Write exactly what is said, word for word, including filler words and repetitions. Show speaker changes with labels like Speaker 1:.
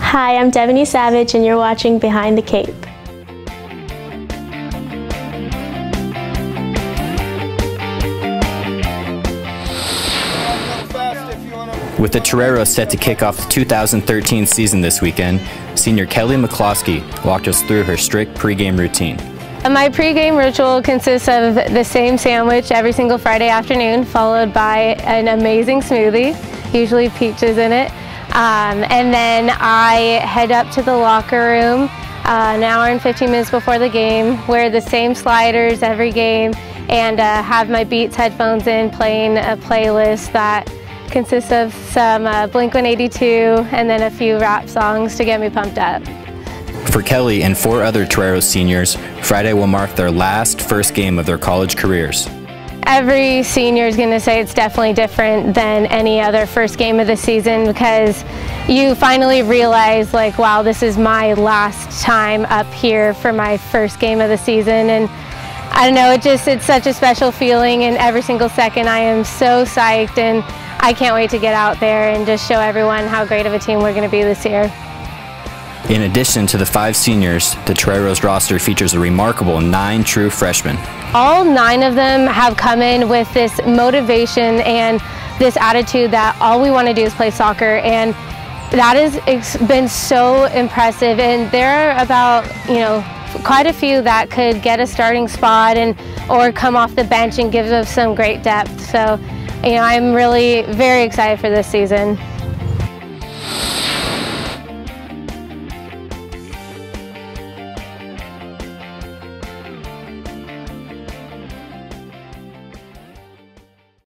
Speaker 1: Hi, I'm Devaney Savage and you're watching Behind the Cape.
Speaker 2: With the Toreros set to kick off the two thousand thirteen season this weekend, senior Kelly McCloskey walked us through her strict pregame routine.
Speaker 3: My pregame ritual consists of the same sandwich every single Friday afternoon, followed by an amazing smoothie, usually peaches in it. Um, and then I head up to the locker room uh, an hour and fifteen minutes before the game, wear the same sliders every game, and uh, have my Beats headphones in playing a playlist that consists of some uh, Blink one eighty-two and then a few rap songs to get me pumped up.
Speaker 2: For Kelly and four other Toreros seniors, Friday will mark their last first game of their college careers.
Speaker 3: Every senior is going to say it's definitely different than any other first game of the season because you finally realize, like, wow, this is my last time up here for my first game of the season. And I don't know, it just, it's such a special feeling, and every single second I am so psyched, and I can't wait to get out there and just show everyone how great of a team we're going to be this year.
Speaker 2: In addition to the five seniors, the Toreros roster features a remarkable nine true freshmen.
Speaker 3: All nine of them have come in with this motivation and this attitude that all we want to do is play soccer, and that has been so impressive. And there are about, you know, quite a few that could get a starting spot and or come off the bench and give us some great depth. So, you know, I'm really very excited for this season.